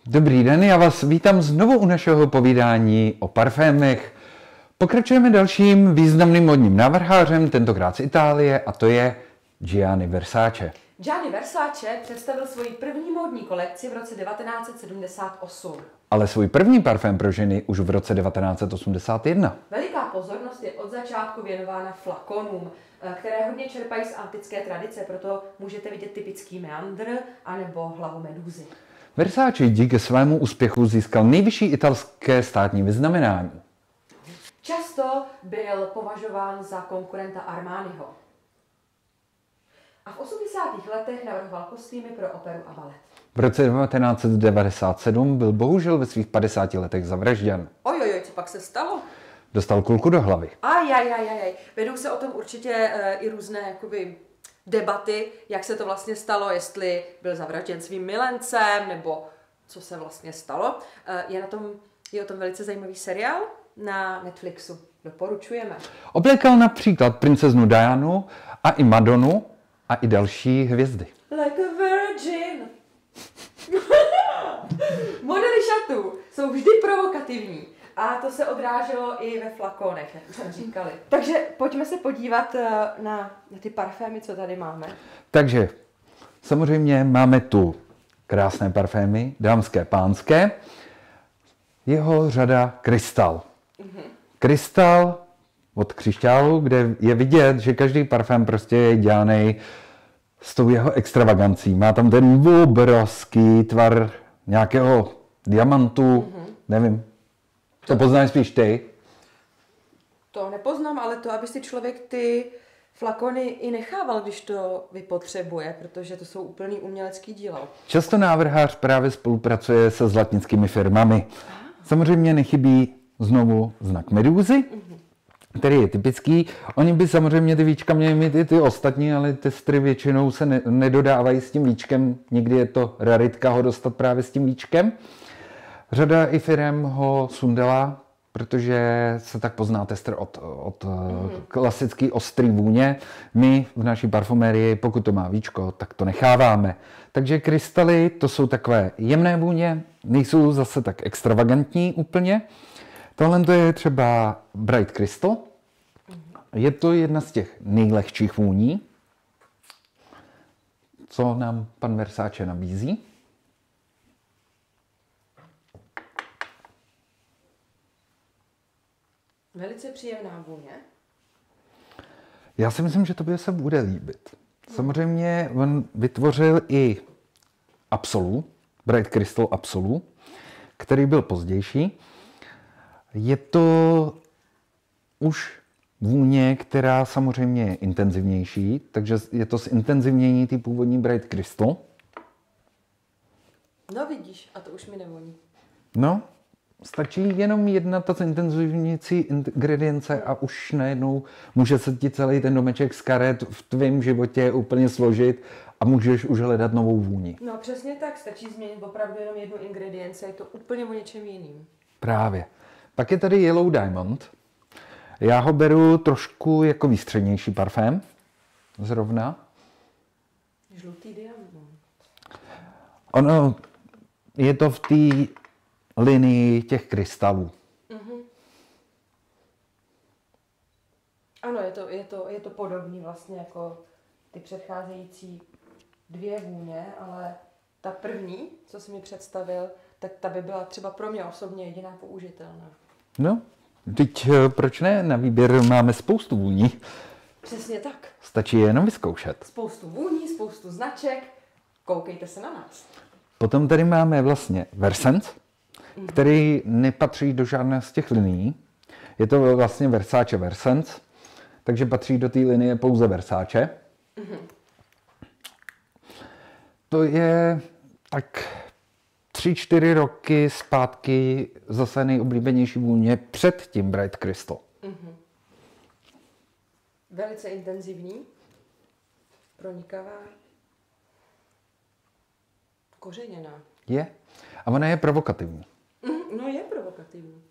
Dobrý den, já vás vítám znovu u našeho povídání o parfémech. Pokračujeme dalším významným modním návrhářem, tentokrát z Itálie, a to je Gianni Versace. Gianni Versace představil svoji první módní kolekci v roce 1978. Ale svůj první parfém pro ženy už v roce 1981. Veliká pozornost je od začátku věnována flakonům, které hodně čerpají z antické tradice, proto můžete vidět typický meandr anebo hlavu medúzy. Versace díky svému úspěchu získal nejvyšší italské státní vyznamenání. Často byl považován za konkurenta Armaniho. A v 80. letech navrhoval kostýmy pro operu a balet. V roce 1997 byl bohužel ve svých 50 letech zavražděn. Ojojoj, co pak se stalo? Dostal kulku do hlavy. Ajajajajaj. Vedou se o tom určitě i různé debaty, jak se to vlastně stalo, jestli byl zavražděn svým milencem, nebo co se vlastně stalo. Je o tom velice zajímavý seriál na Netflixu. Doporučujeme. Oblékal například princeznu Dianu a i Madonu a i další hvězdy. Like a virgin. Modely šatů jsou vždy provokativní. A to se odráželo i ve flakonech, jak jsme říkali. Takže pojďme se podívat na ty parfémy, co tady máme. Takže samozřejmě máme tu krásné parfémy, dámské, pánské. Jeho řada Krystal. Krystal od křišťálu, kde je vidět, že každý parfém prostě je dělaný s tou jeho extravagancí. Má tam ten obrovský tvar nějakého diamantu, nevím. To poznáš spíš ty? To nepoznám, ale to, aby si člověk ty flakony i nechával, když to vypotřebuje, protože to jsou úplný umělecký dílo. Často návrhář právě spolupracuje se zlatnickými firmami. Samozřejmě nechybí znovu znak medúzy, který je typický. Oni by samozřejmě ty víčka měli mít i ty ostatní, ale testry většinou se nedodávají s tím víčkem. Někdy je to raritka ho dostat právě s tím víčkem. Řada i firem ho sundala, protože se tak pozná tester od klasický ostrý vůně. My v naší parfumérii, pokud to má víčko, tak to necháváme. Takže krystaly, to jsou takové jemné vůně, nejsou zase tak extravagantní úplně. Tohle to je třeba Bright Crystal. Je to jedna z těch nejlehčích vůní, co nám pan Versace nabízí. Velice příjemná vůně. Já si myslím, že tobě se bude líbit. Samozřejmě on vytvořil i Absolu, Bright Crystal Absolu, který byl pozdější. Je to už vůně, která samozřejmě je intenzivnější, takže je to zintenzivnění ty původní Bright Crystal. No vidíš, a to už mi nevoní. No, stačí jenom jedna ta zintenzivňující ingredience a už najednou může se ti celý ten domeček z karet v tvém životě úplně složit a můžeš už hledat novou vůni. No přesně tak, stačí změnit opravdu jenom jednu ingredienci, je to úplně o něčem jiným. Právě. Pak je tady Yellow Diamond. Já ho beru trošku jako výstřednější parfém. Zrovna. Žlutý diamant. Ono je to v té linii těch krystalů. Ano, je to podobný vlastně jako ty předcházející dvě vůně, ale ta první, co jsi mi představil, tak ta by byla třeba pro mě osobně jediná použitelná. No, teď proč ne? Na výběr máme spoustu vůní. Přesně tak. Stačí je jenom vyzkoušet. Spoustu vůní, spoustu značek. Koukejte se na nás. Potom tady máme vlastně Versens, který nepatří do žádné z těch linií. Je to vlastně Versace Versens, takže patří do té linie pouze Versace. To je tak 3-4 roky zpátky zase nejoblíbenější vůně před tím Bright Crystal. Velice intenzivní, pronikavá, kořeněná. Je. A ona je provokativní. No je provokativní.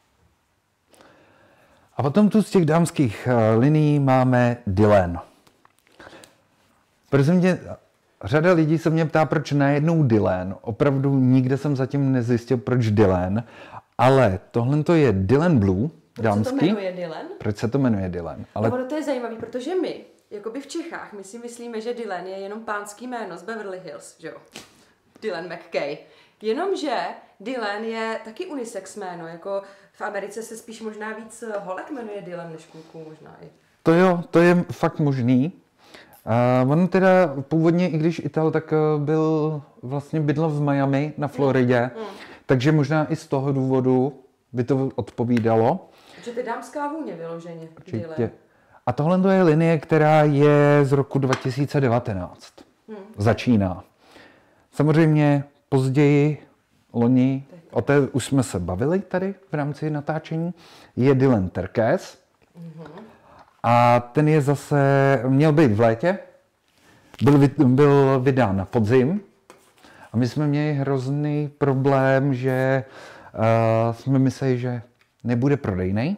A potom tu z těch dámských linií máme Dylan. Prosím tě, řada lidí se mě ptá, proč najednou Dylan. Opravdu nikde jsem zatím nezjistil, proč Dylan, ale tohle to je Dylan Blue, dámský. Proč se to jmenuje Dylan? Proč se to jmenuje Dylan? Ale no, to je zajímavé, protože my, jakoby v Čechách, my si myslíme, že Dylan je jenom pánský jméno z Beverly Hills, že jo? Dylan McKay. Jenomže Dylan je taky unisex jméno, jako v Americe se spíš možná víc holek jmenuje Dylan než kluků možná i. To jo, to je fakt možný. On teda původně, i když Ital, tak vlastně bydlel v Miami na Floridě, takže možná i z toho důvodu by to odpovídalo. Že to je dámská vůně vyloženě. Určitě. A tohle je linie, která je z roku 2019. Začíná. Samozřejmě později, loni, o té už jsme se bavili tady v rámci natáčení, je Dylan Turquoise. A ten je zase, měl být v létě, byl vydán na podzim a my jsme měli hrozný problém, že jsme mysleli, že nebude prodejnej.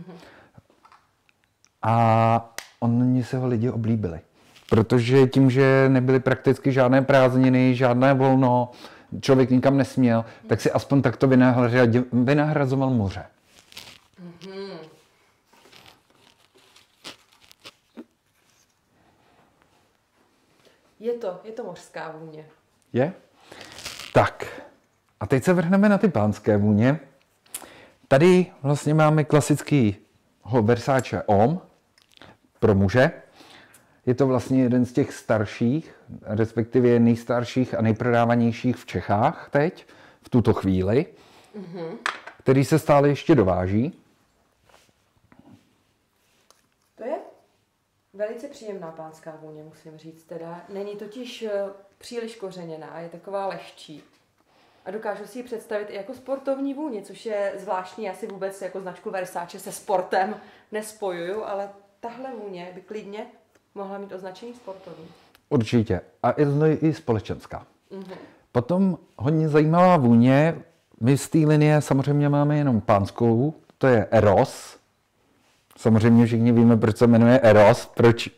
A oni se ho lidi oblíbili. Protože tím, že nebyly prakticky žádné prázdniny, žádné volno, člověk nikam nesměl, tak si aspoň takto vynahrazoval moře. Je to mořská vůně. Je? Tak. A teď se vrhneme na ty pánské vůně. Tady vlastně máme klasický Versace Homme pro muže. Je to vlastně jeden z těch starších, respektive nejstarších a nejprodávanějších v Čechách teď, v tuto chvíli, který se stále ještě dováží. To je velice příjemná pánská vůně, musím říct. Teda není totiž příliš kořeněná, je taková lehčí. A dokážu si ji představit i jako sportovní vůni, což je zvláštní. Já si vůbec jako značku Versace se sportem nespojuju, ale tahle vůně by klidně mohla mít označení sportovní. Určitě. A i společenská. Potom hodně zajímavá vůně. My z té linie samozřejmě máme jenom pánskou, to je Eros. Samozřejmě všichni víme, proč se jmenuje Eros. Proč?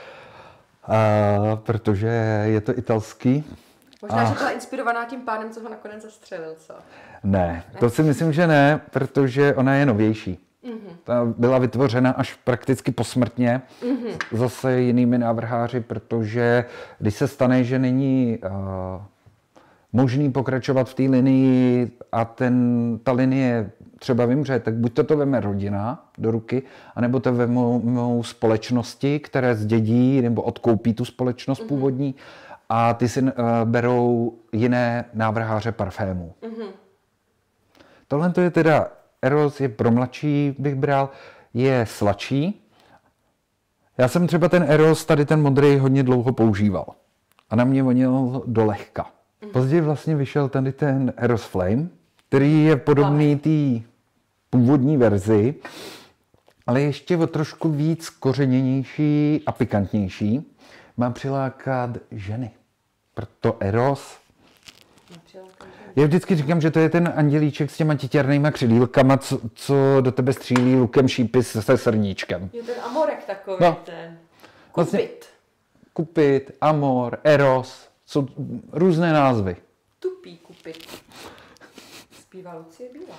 Protože je to italský. Možná, že byla inspirovaná tím pánem, co ho nakonec zastřelil, co? Ne, to si myslím, že ne, protože ona je novější. Ta byla vytvořena až prakticky posmrtně zase jinými návrháři, protože když se stane, že není možný pokračovat v té linii a ta linie třeba vymře, tak buď to veme rodina do ruky, anebo to vemou společnosti, které zdědí nebo odkoupí tu společnost původní a ty si berou jiné návrháře parfémů. Tohle to je teda Eros, je pro mladší, bych bral, je sladší. Já jsem třeba ten Eros, tady ten modrý, hodně dlouho používal. A na mě vonil do lehka. Později vlastně vyšel tady ten Eros Flame, který je podobný té původní verzi, ale ještě o trošku víc kořeněnější a pikantnější. Má přilákat ženy. Proto Eros. Já vždycky říkám, že to je ten andělíček s těma titěrnýma křidílkama, co do tebe střílí lukem šípy se srníčkem. Je ten amorek takový, ten. Kupit. Vlastně, Kupit, Amor, Eros, jsou různé názvy. Tupý Kupit. Zpívá Lucie Bílá.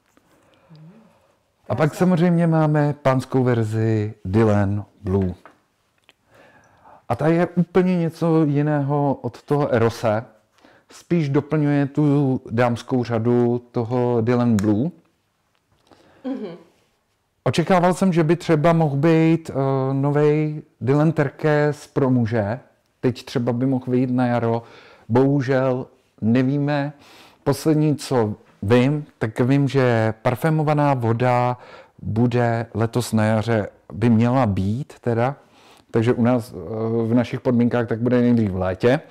A pak samozřejmě máme pánskou verzi Dylan Blue. A ta je úplně něco jiného od toho Erose. Spíš doplňuje tu dámskou řadu toho Dylan Blue. Očekával jsem, že by třeba mohl být novej Dylan Turquoise pro muže. Teď třeba by mohl vyjít na jaro. Bohužel nevíme. Poslední, co vím, tak vím, že parfémovaná voda bude letos na jaře, by měla být teda. Takže u nás v našich podmínkách tak bude nejdřív v létě.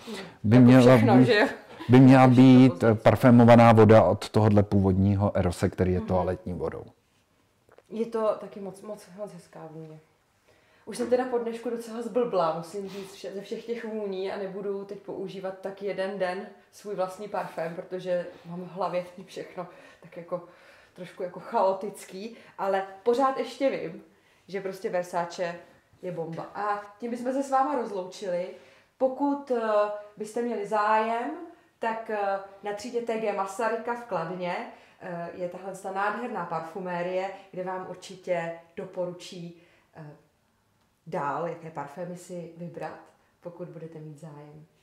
By měla být parfémovaná voda od tohohle původního Erose, který je toaletní vodou. Je to taky moc hezká vůně. Už jsem teda po dnešku docela zblblá, musím říct, ze všech těch vůní a nebudu teď používat tak jeden den svůj vlastní parfém, protože mám v hlavě všechno tak jako trošku jako chaotický, ale pořád ještě vím, že prostě Versace je bomba. A tím bychom se s váma rozloučili. Pokud byste měli zájem, tak na třídě TG Masaryka v Kladně je tahle nádherná parfumérie, kde vám určitě doporučí dál, jaké parfémy si vybrat, pokud budete mít zájem.